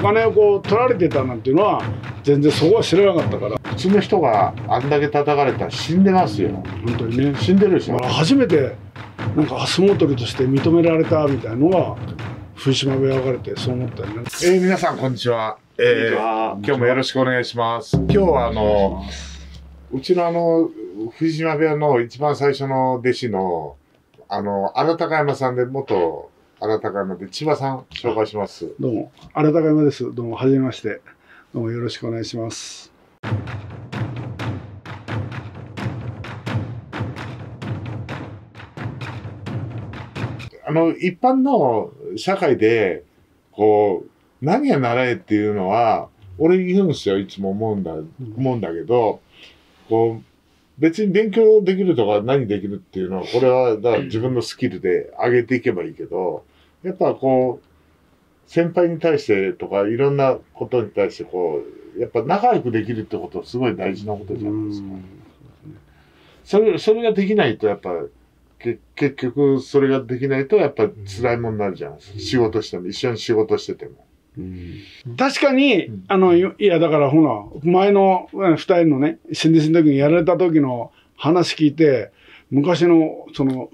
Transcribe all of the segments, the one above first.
金をこう取られてたなんていうのは全然そこは知らなかったから。 普通の人があんだけ叩かれたら死んでますよ。 本当にね。 死んでるでしょ。 初めてなんか相撲取りとして認められたみたいなのは藤島部屋分かれてそう思ったよね。 皆さんこんにちは。今日もよろしくお願いします。今日はうちの藤島部屋の一番最初の弟子の荒高山さんで、元荒高山で千葉さん紹介します。 どうも荒高山です。どうもはじめまして。どうもよろしくお願いします。 一般の社会でこう何が習えっていうのは俺言うんですよ。いつも思うんだけど、こう別に勉強できるとか何できるっていうのはこれはだから自分のスキルで上げていけばいいけど、やっぱこう先輩に対してとかいろんなことに対してこうやっぱ仲良くできるってことはすごい大事なことじゃないですか。それができないとやっぱ結局それができないとやっぱ辛いものになるじゃないですか。仕事しても一緒に仕事してても。 確かに、いやだからほら前の2人のね新弟子の時にやられた時の話聞いて、昔のその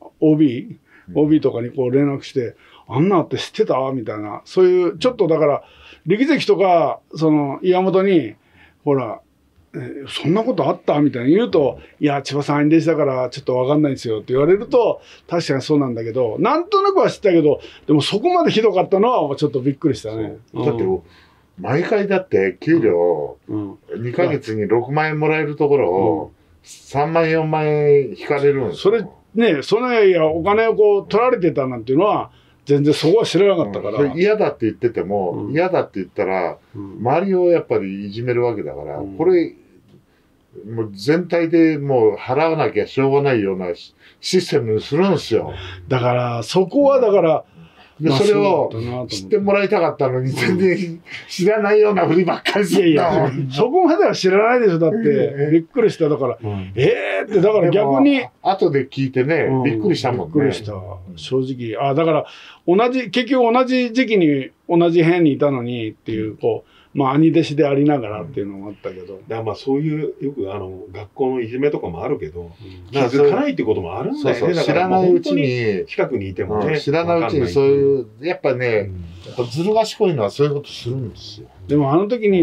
OB とかにこう連絡して「あんなって知ってた?」みたいな、そういうちょっとだから力関とかその岩本にほらそんなことあったみたいに言うと「いや千葉さん弟子だからちょっと分かんないんですよ」って言われると確かにそうなんだけど、なんとなくは知ったけど、でもそこまでひどかったのはちょっとびっくりしたね。 だって毎回だって給料2ヶ月に6万円もらえるところを3万4万円引かれるんですよ。 それいやお金をこう取られてたなんていうのは全然そこは知らなかったから。 嫌だって言ってても、嫌だって言ったら周りをやっぱりいじめるわけだから、これもう全体でもう払わなきゃしょうがないようなシステムにするんですよ。 だからそこはだからそれを知ってもらいたかったのに全然知らないようなふりばっかりするんだもん。 そこまでは知らないでしょ。だってびっくりした。だからってだから逆に後で聞いてねびっくりしたもんね。 びっくりした正直。だから結局同じ時期に同じ部屋にいたのにっていうこう。兄弟子でありながらっていうのもあったけど、 だからそういうよく学校のいじめとかもあるけど、気づかないってこともあるんだよね。 知らないうちに近くにいてもね、 知らないうちにそういうやっぱね、ずる賢いのはそういうことするんですよ。 でも時に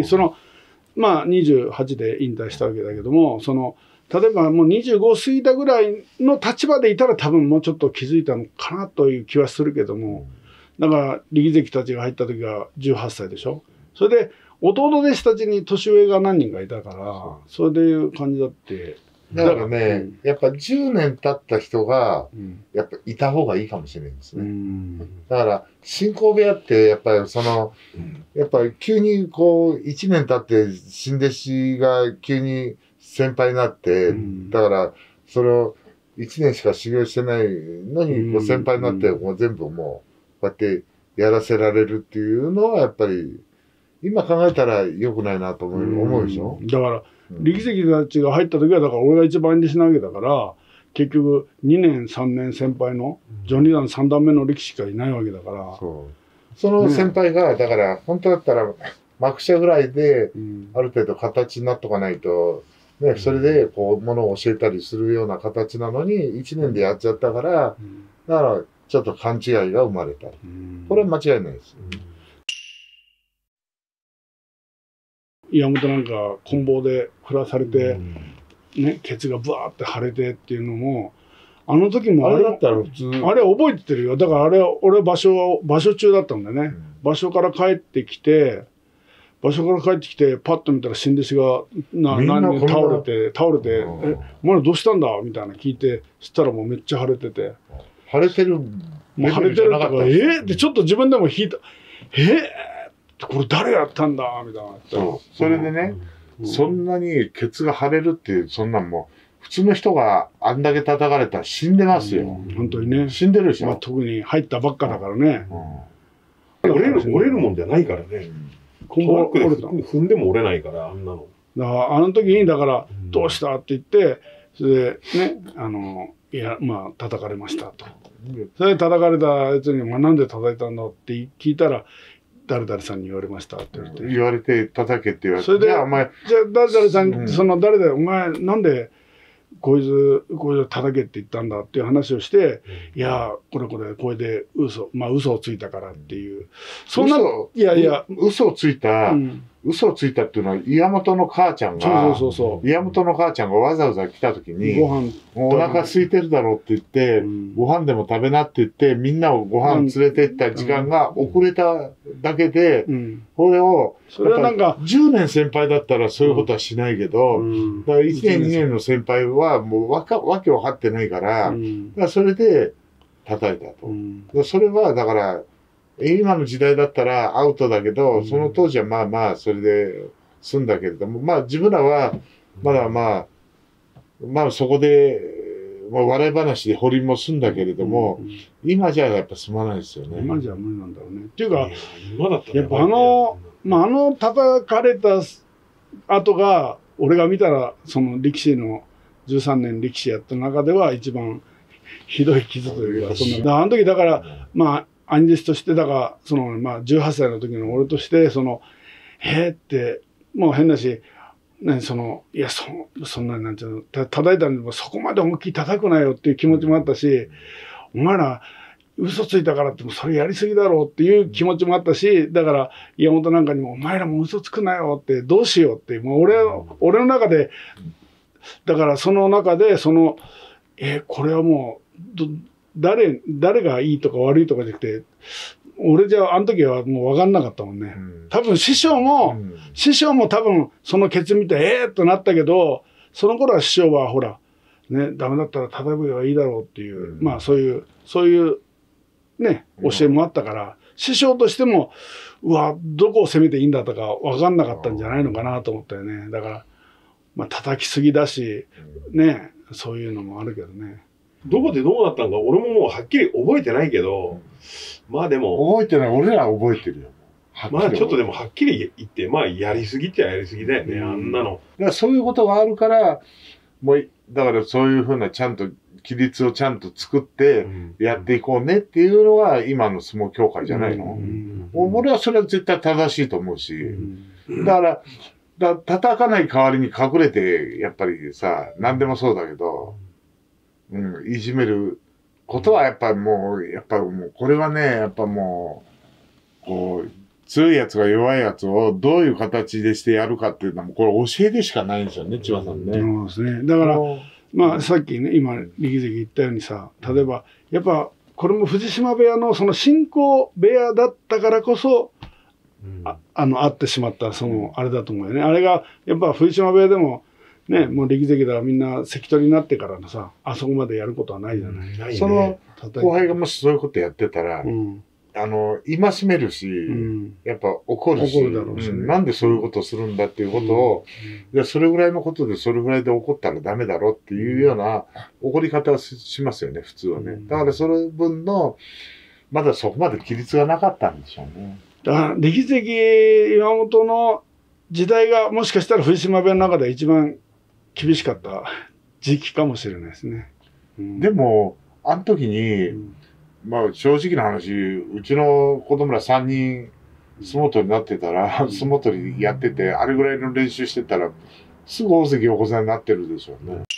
28で引退したわけだけども、例えばもう25過ぎたぐらいの立場でいたら多分もうちょっと気づいたのかなという気はするけども、だから力関たちが入った時が18歳でしょ。それで弟弟子たちに年上が何人かいたから、それでいう感じだって。 だからね、やっぱ10年経った人がやっぱいた方がいいかもしれないですね。だから新興部屋ってやっぱりやっぱり急にこう1年経って新弟子が急に先輩になって、だからそれを1年しか修行してないのにこう先輩になってもう全部もうこうやってやらせられるっていうのはやっぱり今考えたら良くないなと思うでしょ。 だから力関たちが入った時はだから俺が一番弟子なわけだから、結局2年3年先輩の序二段3段目の力士しかいないわけだから、 その先輩がだから本当だったら幕下ぐらいである程度形になっとかないと、ね、それでこうものを教えたりするような形なのに1年でやっちゃったから、だからちょっと勘違いが生まれた。これは間違いないです。岩本なんか棍棒で振らされて、ね、ケツがブワーって腫れてっていうのも時もあれだったら普通あれ覚えてるよ。だから俺場所中だったんだよね。場所から帰ってきてパッと見たら新弟子が何人倒れて「お前らどうしたんだ?」みたいな聞いて、そしたらもうめっちゃ腫れてて。 腫れてるとかでちょっと自分でも引いた。これ誰やったんだみたいな。 それでね、そんなにケツが腫れるっていう、そんなんもう普通の人があんだけ叩かれたら死んでますよ。 本当にね。 死んでるでしょ。 特に入ったばっかだからね。 折れるもんじゃないからね。トラックで踏んでも折れないから、あんなの。 だから時にだからどうしたって言って、それでね叩かれましたと。それで叩かれたやつになんで叩いたんだって聞いたら。 誰々さんに言われましたって言って。 言われて叩けって言われて。 それで、 じゃあお前、 じゃあ誰々さん、 うんその誰だよ、お前なんでこいつ叩けって言ったんだっていう話をして、いや、これで嘘をついたからっていう。そんな、いやいや。 嘘をついた、嘘をついたっていうのは、岩本の母ちゃんが、岩本の母ちゃんがわざわざ来た時に、お腹空いてるだろうって言って、ご飯でも食べなって言って、みんなをご飯連れてった時間が遅れただけで、これを、 それはなんか、 10年先輩だったらそういうことはしないけど、だから1年2年の先輩はもうわけ分かってないから、だからそれで叩いたと。それはだから、今の時代だったらアウトだけど、その当時はまあまあそれで済んだけれども、まあ自分らはまだまあそこで、笑い話で掘りも済んだけれども、今じゃやっぱ済まないですよね。 今じゃ無理なんだろうね。っていうか、 今だったらやっぱ叩かれた後が、俺が見たら、その力士の13年力士やった中では一番ひどい傷というか、あの時だから、兄弟子として、だから、18歳の時の俺として、って、もう変だし、いや、そんな、なんていうの、叩いたのにもそこまで思いっきり叩くなよっていう気持ちもあったし、お前ら、嘘ついたからってもそれやりすぎだろうっていう気持ちもあったし、だから、岩本なんかにも、お前らも嘘つくなよって、どうしようって、もう俺の中で、だからその中で、これはもう、誰がいいとか悪いとかじゃなくて、俺じゃあの時はもう分かんなかったもんね。多分師匠も多分そのケツ見て、となったけど、その頃は師匠はほら、ね、ダメだったら叩くばいいだろうっていう、そういうね、教えもあったから、師匠としても、どこを攻めていいんだとか分かんなかったんじゃないのかなと思ったよね。だから、叩きすぎだし、ね、そういうのもあるけどね。 どこでどうなったんか、俺ももうはっきり覚えてないけど、でも。 覚えてない、俺らは覚えてるよ。 ちょっとでもはっきり言って、やりすぎっちゃやりすぎだよね、あんなの。 だからそういうことがあるから、だからそういうふうなちゃんと、規律をちゃんと作ってやっていこうねっていうのが今の相撲協会じゃないの。俺はそれは絶対正しいと思うし、だから叩かない代わりに隠れて、やっぱりさ、何でもそうだけど、いじめることはやっぱもう、これはね、やっぱもう、強いやつが弱いやつをどういう形でしてやるかっていうのは、これ教えでしかないんですよね、千葉さんね。 そうですね。だから、さっきね、今、力関言ったようにさ、例えば、やっぱ、これも藤島部屋のその信仰部屋だったからこそ、あってしまった、あれだと思うよね。あれが、やっぱ藤島部屋でも、ね、もう力関だみんな関取になってからのさ、あそこまでやることはないじゃない。 その後輩がもしそういうことやってたら、戒めるし、やっぱ怒るし、なんでそういうことをするんだっていうことを、それぐらいのことでそれぐらいで怒ったらダメだろっていうような怒り方をしますよね、普通はね。だからその分の、まだそこまで規律がなかったんでしょうね。 だから力関岩本の時代がもしかしたら藤島部屋の中で一番厳しかった時期かもしれないですね。 でも、あの時に、正直な話、うちの子供ら3人相撲取りになってたら、相撲取りやってて、あれぐらいの練習してたら、すぐ大関横綱になってるでしょうね。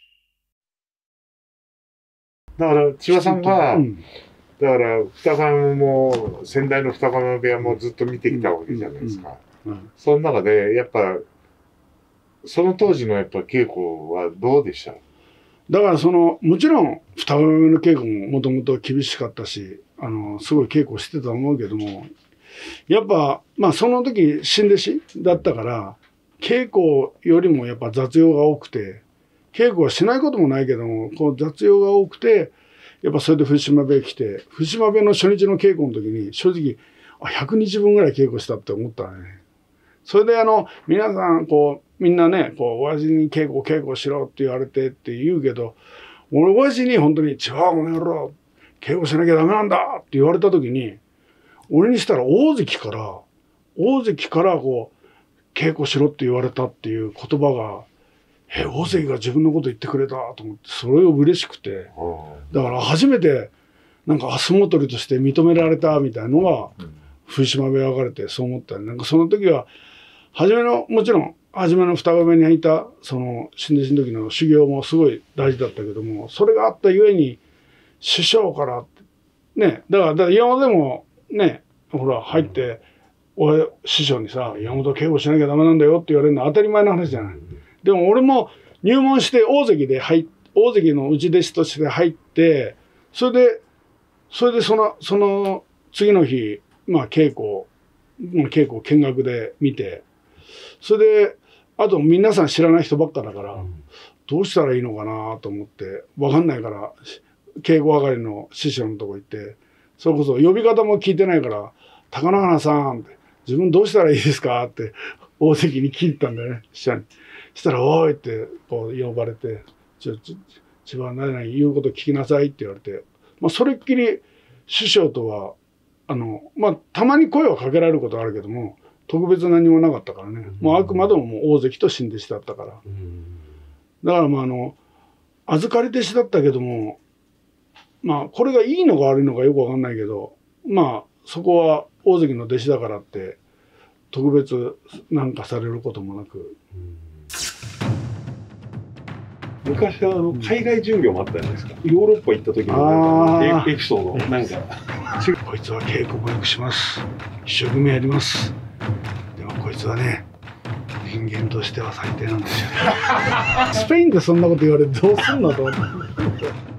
だから、千葉さんが、だから、二釜も、先代の二釜部屋もずっと見てきたわけじゃないですか。その中で、やっぱ、その当時のやっぱ稽古はどうでした？ だからもちろん二釜目の稽古ももともと厳しかったし、すごい稽古してたと思うけども、やっぱ、その時新弟子だったから、稽古よりもやっぱ雑用が多くて、稽古はしないこともないけども、雑用が多くて、やっぱそれで藤島部屋来て、藤島部屋の初日の稽古の時に正直、100日分ぐらい稽古したって思ったね。それで皆さんみんなね、親父に稽古しろって言われてって言うけど、俺親父に本当に、違う、この野郎、稽古しなきゃダメなんだって言われた時に、俺にしたら大関から稽古しろって言われたっていう言葉が、大関が自分のこと言ってくれたと思って、それを嬉しくて、だから初めて、なんか相撲取りとして認められたみたいなのが、 冬島部屋分かれてそう思ったね。なんかその時は、もちろん、初めの双子部屋にいた、新弟子の時の修行もすごい大事だったけども、それがあったゆえに、師匠から、ね、だから岩本でも、ね、ほら、入って、師匠にさ、岩本警護しなきゃダメなんだよって言われるのは当たり前の話じゃない。でも俺も入門して大関の内弟子として入って、それでその次の日、まあ稽古を見学で見て、それで、あと皆さん知らない人ばっかだから、どうしたらいいのかなと思って、わかんないから、稽古係の師匠のとこ行って、それこそ呼び方も聞いてないから、高野花さんって、自分どうしたらいいですかって大関に聞いたんだよね、師匠に。したら、おいってこう呼ばれて、千葉何々言うこと聞きなさいって言われて、まあそれっきり師匠とは、まあたまに声をかけられることはあるけども、特別何もなかったからね。もうあくまでももう大関と新弟子だったから。だからまあ預かり弟子だったけども、まあこれがいいのか悪いのかよくわかんないけど、まあそこは大関の弟子だからって特別なんかされることもなく。 昔は海外巡業もあったじゃないですか。ヨーロッパ行った時のなんかエピソードなんか。 こいつは稽古もよくします。一生懸命やります。でもこいつはね、人間としては最低なんですよね。スペインでそんなこと言われてどうすんのと思って。